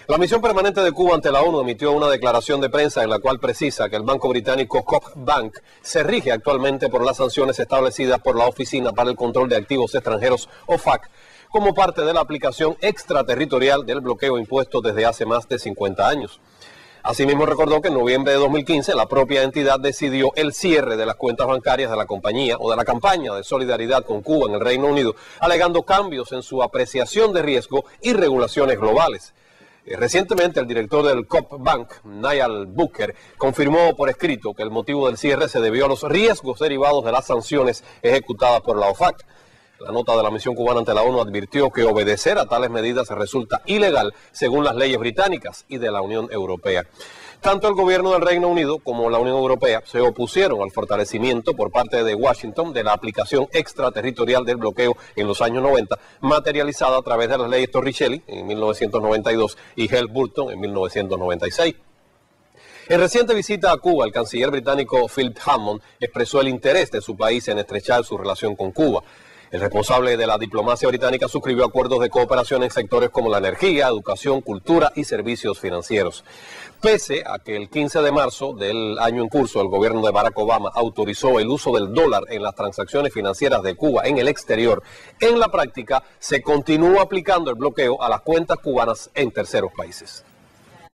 La misión permanente de Cuba ante la ONU emitió una declaración de prensa en la cual precisa que el banco británico Coop Bank se rige actualmente por las sanciones establecidas por la Oficina para el Control de Activos Extranjeros, OFAC, como parte de la aplicación extraterritorial del bloqueo impuesto desde hace más de 50 años. Asimismo, recordó que en noviembre de 2015 la propia entidad decidió el cierre de las cuentas bancarias de la compañía o de la campaña de solidaridad con Cuba en el Reino Unido, alegando cambios en su apreciación de riesgo y regulaciones globales. Recientemente, el director del Coop Bank, Niall Booker, confirmó por escrito que el motivo del cierre se debió a los riesgos derivados de las sanciones ejecutadas por la OFAC. La nota de la misión cubana ante la ONU advirtió que obedecer a tales medidas resulta ilegal según las leyes británicas y de la Unión Europea. Tanto el gobierno del Reino Unido como la Unión Europea se opusieron al fortalecimiento por parte de Washington de la aplicación extraterritorial del bloqueo en los años 90, materializada a través de las leyes Torricelli en 1992 y Helms-Burton en 1996. En reciente visita a Cuba, el canciller británico Philip Hammond expresó el interés de su país en estrechar su relación con Cuba. El responsable de la diplomacia británica suscribió acuerdos de cooperación en sectores como la energía, educación, cultura y servicios financieros. Pese a que el 15 de marzo del año en curso el gobierno de Barack Obama autorizó el uso del dólar en las transacciones financieras de Cuba en el exterior, en la práctica se continúa aplicando el bloqueo a las cuentas cubanas en terceros países.